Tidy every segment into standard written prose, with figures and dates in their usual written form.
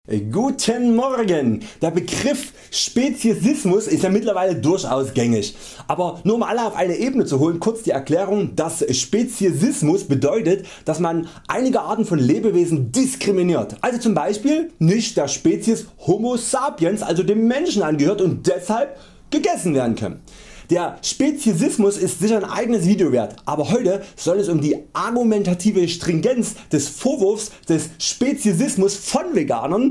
Guten Morgen! Der Begriff Speziesismus ist ja mittlerweile durchaus gängig, aber nur um alle auf eine Ebene zu holen, kurz die Erklärung. Das Speziesismus bedeutet, dass man einige Arten von Lebewesen diskriminiert, also zum Beispiel nicht der Spezies Homo sapiens, also dem Menschen angehört und deshalb gegessen werden kann. Der Speziesismus ist sicher ein eigenes Video wert, aber heute soll es um die argumentative Stringenz des Vorwurfs des Speziesismus von Veganern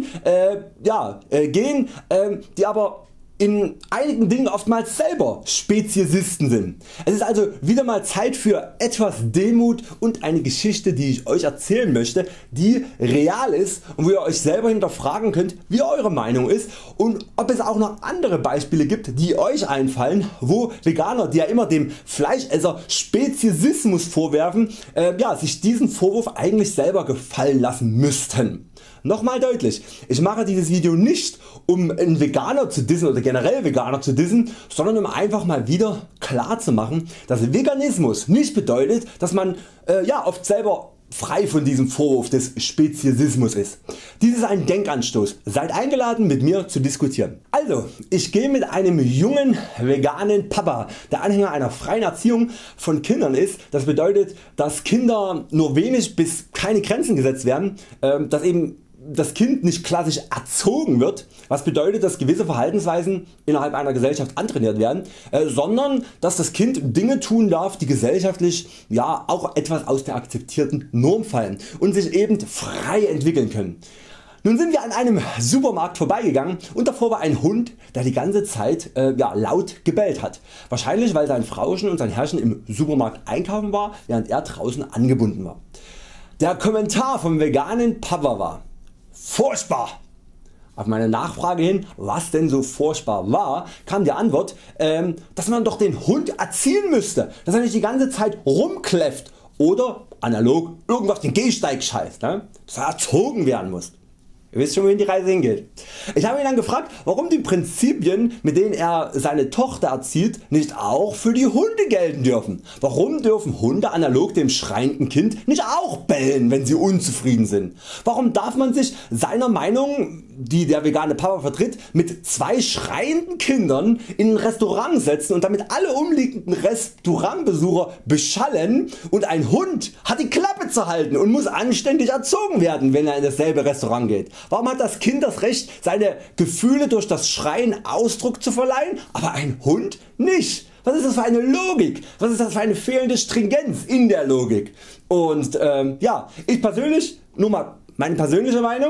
gehen, die aber in einigen Dingen oftmals selber Speziesisten sind. Es ist also wieder mal Zeit für etwas Demut und eine Geschichte, die ich Euch erzählen möchte, die real ist und wo ihr Euch selber hinterfragen könnt, wie eure Meinung ist und ob es auch noch andere Beispiele gibt, die Euch einfallen, wo Veganer, die ja immer dem Fleischesser Speziesismus vorwerfen, sich diesen Vorwurf eigentlich selber gefallen lassen müssten. Nochmal deutlich, ich mache dieses Video nicht um einen Veganer zu dissen oder generell Veganer zu dissen, sondern um einfach mal wieder klar zu machen, dass Veganismus nicht bedeutet, dass man oft selber frei von diesem Vorwurf des Speziesismus ist. Dies ist ein Denkanstoß, seid eingeladen mit mir zu diskutieren. Also ich gehe mit einem jungen veganen Papa, der Anhänger einer freien Erziehung von Kindern ist. Das bedeutet, dass Kinder nur wenig bis keine Grenzen gesetzt werden, dass eben das Kind nicht klassisch erzogen wird, was bedeutet, dass gewisse Verhaltensweisen innerhalb einer Gesellschaft antrainiert werden, sondern dass das Kind Dinge tun darf, die gesellschaftlich auch etwas aus der akzeptierten Norm fallen und sich eben frei entwickeln können. Nun sind wir an einem Supermarkt vorbeigegangen und davor war ein Hund, der die ganze Zeit laut gebellt hat. Wahrscheinlich weil sein Frauchen und sein Herrchen im Supermarkt einkaufen war, während er draußen angebunden war. Der Kommentar vom veganen Papa war: Furchtbar! Auf meine Nachfrage hin, was denn so furchtbar war, kam die Antwort, dass man doch den Hund erziehen müsste, dass er nicht die ganze Zeit rumkläfft oder analog irgendwas den Gehsteig scheißt, dass er erzogen werden muss. Ihr wisst schon, wohin die Reise hingeht. Ich habe ihn dann gefragt, warum die Prinzipien, mit denen er seine Tochter erzieht, nicht auch für die Hunde gelten dürfen. Warum dürfen Hunde analog dem schreienden Kind nicht auch bellen, wenn sie unzufrieden sind? Warum darf man sich seiner Meinung, die der vegane Papa vertritt, mit 2 schreienden Kindern in ein Restaurant setzen und damit alle umliegenden Restaurantbesucher beschallen, und ein Hund hat die Klappe zu halten und muss anständig erzogen werden, wenn er in dasselbe Restaurant geht? Warum hat das Kind das Recht, seine Gefühle durch das Schreien Ausdruck zu verleihen, aber ein Hund nicht? Was ist das für eine Logik? Was ist das für eine fehlende Stringenz in der Logik? Und ich persönlich, nur mal meine persönliche Meinung,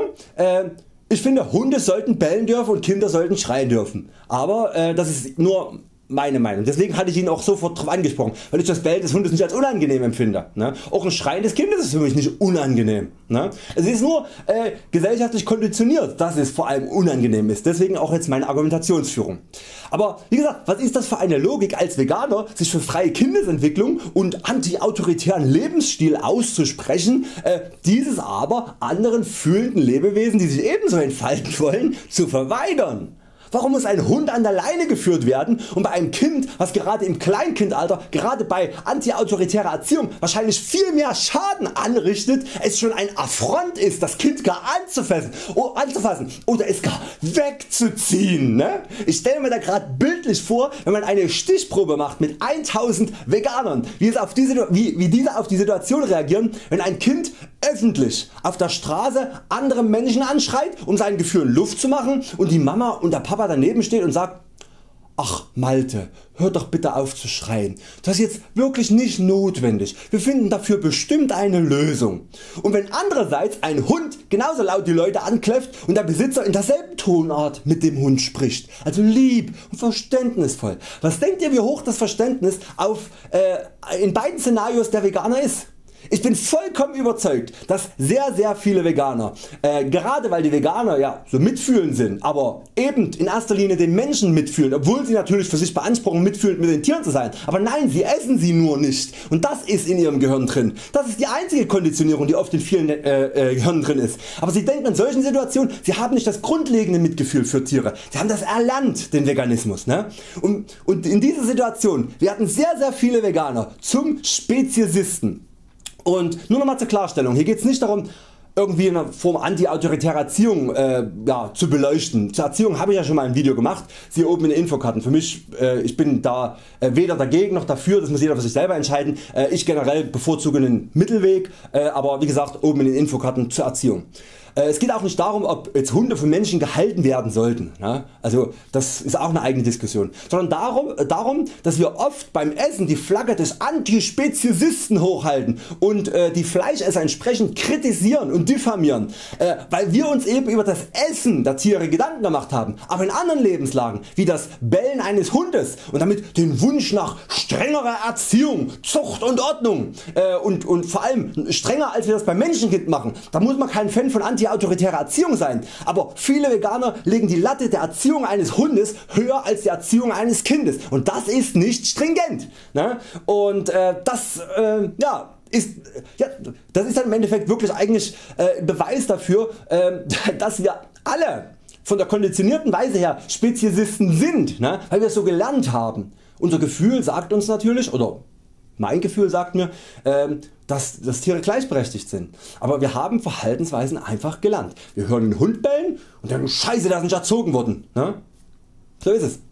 ich finde, Hunde sollten bellen dürfen und Kinder sollten schreien dürfen, aber das ist nur meine Meinung. Deswegen hatte ich ihn auch sofort darauf angesprochen, weil ich das Bellen des Hundes nicht als unangenehm empfinde. Auch ein Schreien des Kindes ist für mich nicht unangenehm. Es ist nur gesellschaftlich konditioniert, dass es vor allem unangenehm ist. Deswegen auch jetzt meine Argumentationsführung. Aber wie gesagt, was ist das für eine Logik, als Veganer sich für freie Kindesentwicklung und anti-autoritären Lebensstil auszusprechen, dieses aber anderen fühlenden Lebewesen, die sich ebenso entfalten wollen, zu verweigern? Warum muss ein Hund an der Leine geführt werden und bei einem Kind, was gerade im Kleinkindalter, gerade bei anti-autoritärer Erziehung wahrscheinlich viel mehr Schaden anrichtet, es schon ein Affront ist, das Kind gar anzufassen oder es gar wegzuziehen? Ich stelle mir da gerade bildlich vor, wenn man eine Stichprobe macht mit 1000 Veganern, wie diese auf die Situation reagieren, wenn ein Kind öffentlich auf der Straße andere Menschen anschreit, um seinen Gefühlen Luft zu machen, und die Mama und der Papa daneben steht und sagt: Ach Malte, hör doch bitte auf zu schreien, das ist jetzt wirklich nicht notwendig, wir finden dafür bestimmt eine Lösung. Und wenn andererseits ein Hund genauso laut die Leute ankläfft und der Besitzer in derselben Tonart mit dem Hund spricht, also lieb und verständnisvoll, was denkt ihr, wie hoch das Verständnis in beiden Szenarios der Veganer ist? Ich bin vollkommen überzeugt, dass sehr viele Veganer, gerade weil die Veganer so mitfühlend sind, aber eben in erster Linie den Menschen mitfühlen, obwohl sie natürlich für sich beanspruchen, mitfühlend mit den Tieren zu sein, aber nein, sie essen sie nur nicht, und das ist in ihrem Gehirn drin. Das ist die einzige Konditionierung, die oft in vielen Gehirnen drin ist. Aber sie denken in solchen Situationen, sie haben nicht das grundlegende Mitgefühl für Tiere, sie haben das erlernt, den Veganismus. Und in dieser Situation werden sehr viele Veganer zum Speziesisten. Und nur nochmal zur Klarstellung, hier geht es nicht darum, irgendwie in einer Form anti-autoritäre Erziehung zu beleuchten. Zur Erziehung habe ich ja schon mal ein Video gemacht, siehe oben in den Infokarten. Für mich, ich bin da weder dagegen noch dafür, das muss jeder für sich selber entscheiden. Ich generell bevorzuge einen Mittelweg, aber wie gesagt oben in den Infokarten zur Erziehung. Es geht auch nicht darum, ob jetzt Hunde von Menschen gehalten werden sollten, ja? Also das ist auch eine eigene Diskussion, sondern darum, dass wir oft beim Essen die Flagge des Antispeziesisten hochhalten und die Fleischesser entsprechend kritisieren und diffamieren, weil wir uns eben über das Essen der Tiere Gedanken gemacht haben, aber in anderen Lebenslagen wie das Bellen eines Hundes und damit den Wunsch nach strengerer Erziehung, Zucht und Ordnung und vor allem strenger als wir das beim Menschenkind machen. Da muss man kein Fan von anti-autoritärer Erziehung sein, aber viele Veganer legen die Latte der Erziehung eines Hundes höher als die Erziehung eines Kindes und das ist nicht stringent, ne? Und das ist dann im Endeffekt wirklich eigentlich Beweis dafür, dass wir alle von der konditionierten Weise her Speziesisten sind, ne? Weil wir es so gelernt haben. Unser Gefühl sagt uns natürlich, oder mein Gefühl sagt mir, dass Tiere gleichberechtigt sind, aber wir haben Verhaltensweisen einfach gelernt. Wir hören den Hund bellen und denken, scheiße, der ist nicht erzogen worden, ne? So ist es.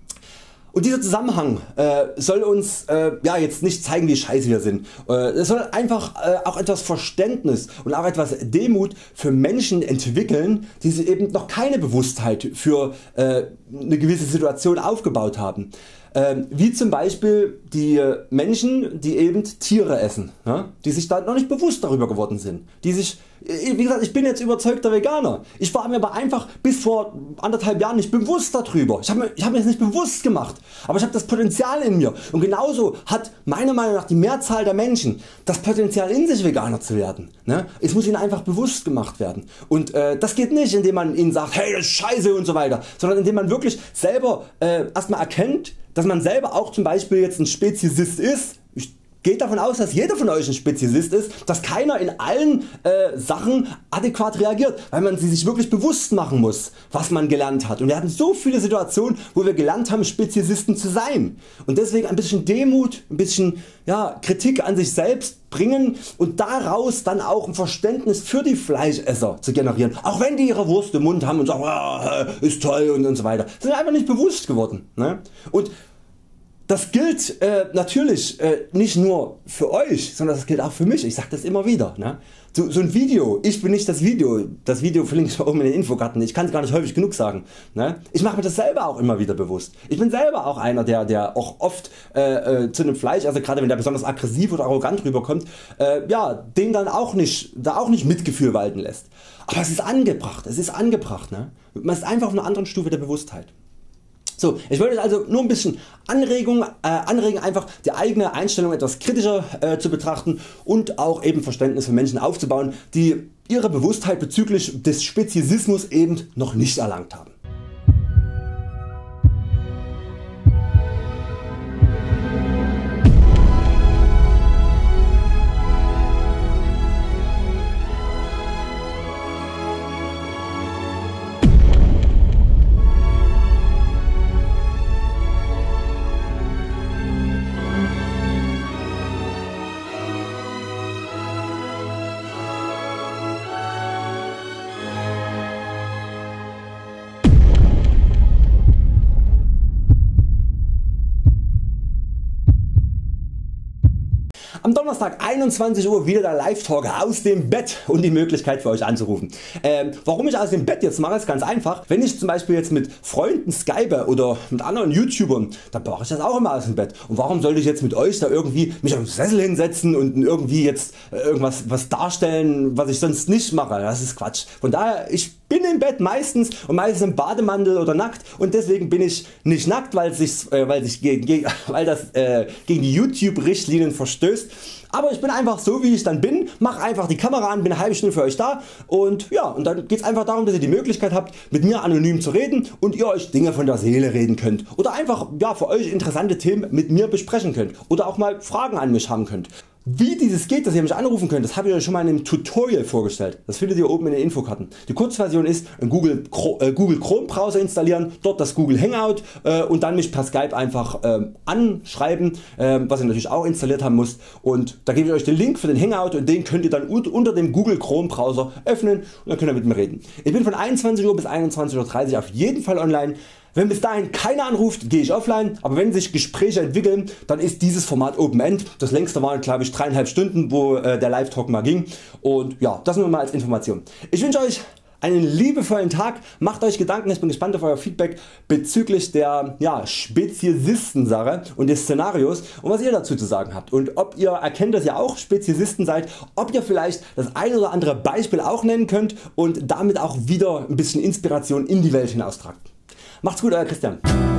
Und dieser Zusammenhang soll uns jetzt nicht zeigen wie scheiße wir sind. Es soll einfach auch etwas Verständnis und auch etwas Demut für Menschen entwickeln, die sich eben noch keine Bewusstheit für eine gewisse Situation aufgebaut haben. Wie zum Beispiel die Menschen die eben Tiere essen, ja? Die sich da noch nicht bewusst darüber geworden sind. Die sich, wie gesagt, ich bin jetzt überzeugter Veganer. Ich war mir aber einfach bis vor anderthalb Jahren nicht bewusst darüber. Ich hab mir das nicht bewusst gemacht, aber ich habe das Potenzial in mir und genauso hat meiner Meinung nach die Mehrzahl der Menschen das Potenzial in sich Veganer zu werden, ne? Es muss ihnen einfach bewusst gemacht werden und das geht nicht indem man ihnen sagt, hey das ist scheiße und so weiter, sondern indem man wirklich selber erstmal erkennt, dass man selber auch zum Beispiel jetzt ein Speziesist ist. Ich gehe davon aus, dass jeder von euch ein Speziesist ist, dass keiner in allen Sachen adäquat reagiert, weil man sie sich wirklich bewusst machen muss, was man gelernt hat. Und wir hatten so viele Situationen, wo wir gelernt haben Speziesisten zu sein und deswegen ein bisschen Demut, ein bisschen Kritik an sich selbst bringen und daraus dann auch ein Verständnis für die Fleischesser zu generieren, auch wenn die ihre Wurst im Mund haben und sagen, ist toll und so weiter. Das sind einfach nicht bewusst geworden, ne? Und das gilt natürlich nicht nur für Euch, sondern das gilt auch für mich. Ich sage das immer wieder, ne? So ein Video, ich bin nicht das Video verlinke ich oben in den Infokarten, ich kann es gar nicht häufig genug sagen, ne? Ich mache mir das selber auch immer wieder bewusst. Ich bin selber auch einer der auch oft zu einem Fleisch, also gerade wenn der besonders aggressiv oder arrogant rüberkommt, den dann auch nicht Mitgefühl walten lässt. Aber es ist angebracht, ne? Man ist einfach auf einer anderen Stufe der Bewusstheit. So, ich wollte also nur ein bisschen anregen, einfach die eigene Einstellung etwas kritischer zu betrachten und auch eben Verständnis für Menschen aufzubauen, die ihre Bewusstheit bezüglich des Speziesismus eben noch nicht erlangt haben. Am Donnerstag 21 Uhr wieder der Live-Talk aus dem Bett und die Möglichkeit für euch anzurufen. Warum ich aus dem Bett jetzt mache, ist ganz einfach. Wenn ich zum Beispiel jetzt mit Freunden skype oder mit anderen YouTubern, dann mache ich das auch immer aus dem Bett. Und warum sollte ich jetzt mit euch da irgendwie mich auf den Sessel hinsetzen und irgendwie jetzt was darstellen, was ich sonst nicht mache? Das ist Quatsch. Von daher, ich bin im Bett meistens im Bademantel oder nackt und deswegen bin ich nicht nackt, weil das gegen die YouTube Richtlinien verstößt. Aber ich bin einfach so wie ich dann bin, mache einfach die Kamera an, bin eine halbe Stunde für euch da und und dann geht es einfach darum, dass ihr die Möglichkeit habt mit mir anonym zu reden und ihr euch Dinge von der Seele reden könnt oder einfach für euch interessante Themen mit mir besprechen könnt oder auch mal Fragen an mich haben könnt. Wie dieses geht, dass ihr mich anrufen könnt, das habe ich euch schon mal in einem Tutorial vorgestellt. Das findet ihr oben in den Infokarten. Die Kurzversion ist einen Google Chrome Browser installieren, dort das Google Hangout und dann mich per Skype einfach anschreiben, was ihr natürlich auch installiert haben müsst. Und da gebe ich euch den Link für den Hangout und den könnt ihr dann unter dem Google Chrome Browser öffnen und dann könnt ihr mit mir reden. Ich bin von 21 Uhr bis 21:30 Uhr auf jeden Fall online. Wenn bis dahin keiner anruft, gehe ich offline, aber wenn sich Gespräche entwickeln, dann ist dieses Format Open End. Das längste waren glaube ich 3,5 Stunden, wo der Live Talk mal ging, und ja, das nur mal als Information. Ich wünsche euch einen liebevollen Tag, macht euch Gedanken, ich bin gespannt auf euer Feedback bezüglich der Speziesisten-Sache und des Szenarios und was ihr dazu zu sagen habt und ob ihr erkennt, dass ihr auch Speziesisten seid, ob ihr vielleicht das ein oder andere Beispiel auch nennen könnt und damit auch wieder ein bisschen Inspiration in die Welt hinaustragt. Macht's gut, euer Christian.